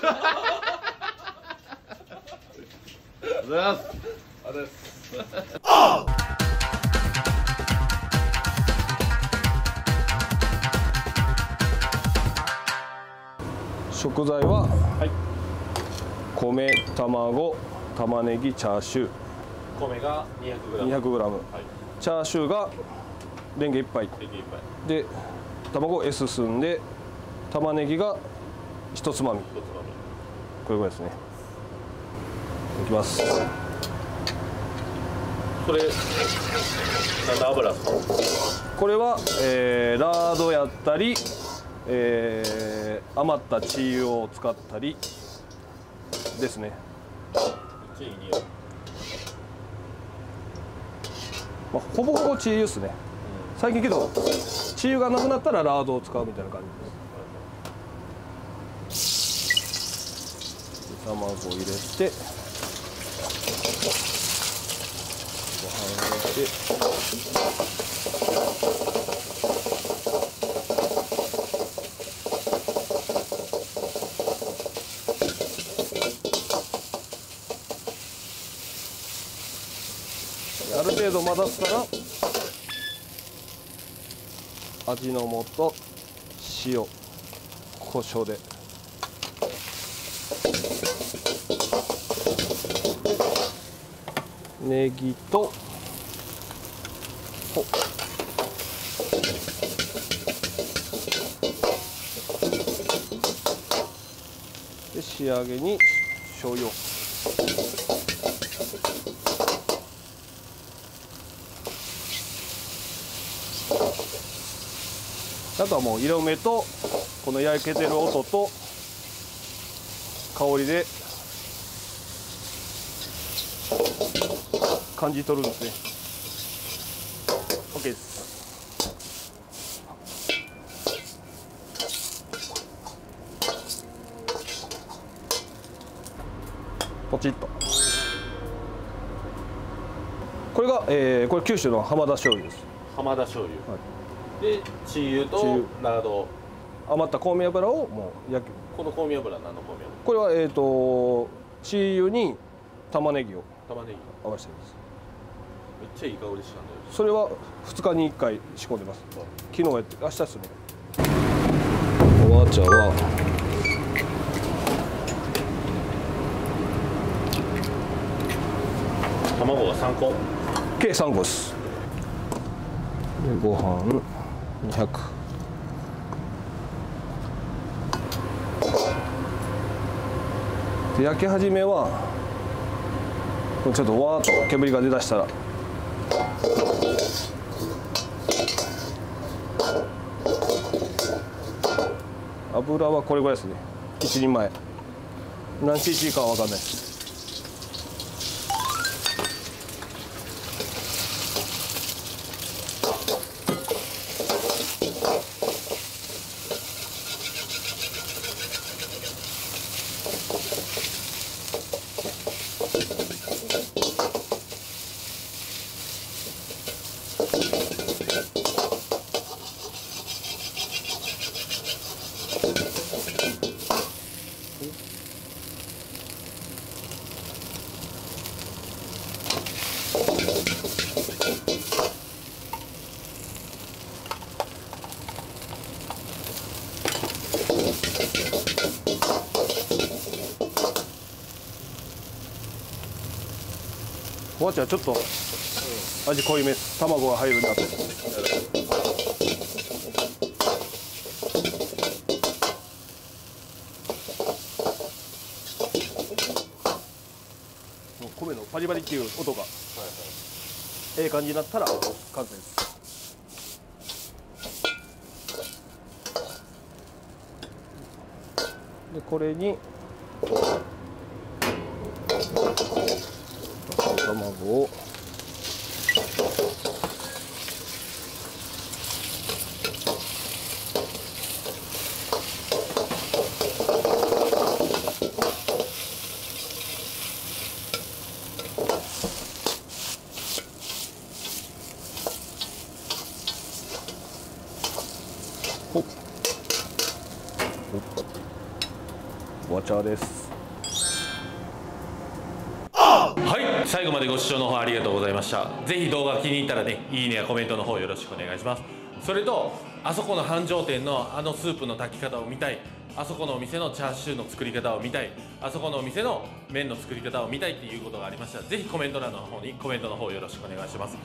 ございます。 食材は、はい、米、卵、玉ねぎ、チャーシュー。 米が 200g。 200g。はい、チャーシューがレンゲ1杯。で、卵 S 寸で、玉ねぎが1つまみ。これぐらいですね。いきます。 それ何の油ですか？ これは、ラードやったり、余ったチー油を使ったりですね。 いい匂い。 まあ、ほぼほぼチー油ですね。最近けどチー油がなくなったらラードを使うみたいな感じです。卵を入れて、ご飯を入れて、ある程度混ざったら味の素、塩、胡椒でネギとで仕上げに醤油。あとはもう色目とこの焼けてる音と香りで感じ取るんですね。 OK です。ポチッと。これが、これ九州の浜田醤油です。 浜田醤油、 はい、 でチー油とラード、 余った香味油をもう焼く。 この香味油は何の香味油？ これはチー油に玉ねぎを玉ねぎ。 合わせています。 めっちゃいい香りしたんだよ。 それは2日に1回仕込んでます。昨日やって、明日ですね。おばあちゃんは卵が3個。 計3個です。でご飯200。で焼き始めはちょっとわーっと煙が出だしたら油はこれぐらいですね。1人前何 cc かは分かんないです。おばあちゃんちょっと味濃いめ、卵が入るなと。米のパリパリっていう音がええ感じになったら完成です。でこれに卵を紅茶です。 はい、最後までご視聴の方ありがとうございました。ぜひ動画気に入ったらね、いいねやコメントの方よろしくお願いします。それとあそこの繁盛店のあのスープの炊き方を見たい、あそこのお店のチャーシューの作り方を見たい、あそこのお店の麺の作り方を見たいっていうことがありましたら、ぜひコメント欄の方にコメントの方よろしくお願いします。